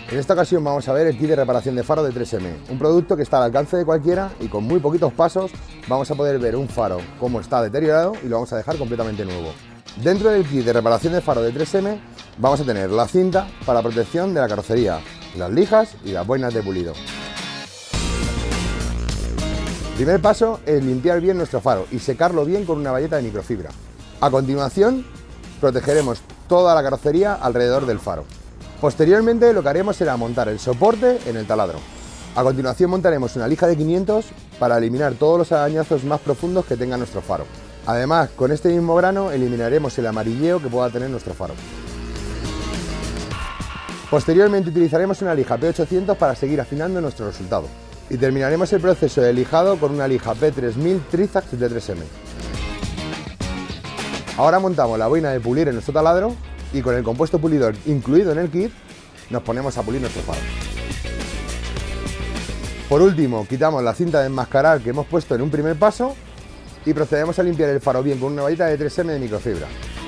En esta ocasión vamos a ver el kit de reparación de faro de 3M, un producto que está al alcance de cualquiera y con muy poquitos pasos vamos a poder ver un faro cómo está deteriorado y lo vamos a dejar completamente nuevo. Dentro del kit de reparación de faro de 3M vamos a tener la cinta para protección de la carrocería, las lijas y las boinas de pulido. El primer paso es limpiar bien nuestro faro y secarlo bien con una bayeta de microfibra. A continuación protegeremos toda la carrocería alrededor del faro. Posteriormente lo que haremos será montar el soporte en el taladro. A continuación montaremos una lija de 500 para eliminar todos los arañazos más profundos que tenga nuestro faro. Además, con este mismo grano eliminaremos el amarilleo que pueda tener nuestro faro. Posteriormente utilizaremos una lija P800 para seguir afinando nuestro resultado. Y terminaremos el proceso de lijado con una lija P3000 Trizax de 3M. Ahora montamos la boina de pulir en nuestro taladro y con el compuesto pulidor incluido en el kit nos ponemos a pulir nuestro faro. Por último, quitamos la cinta de enmascarar que hemos puesto en un primer paso y procedemos a limpiar el faro bien con una bayeta de 3M de microfibra.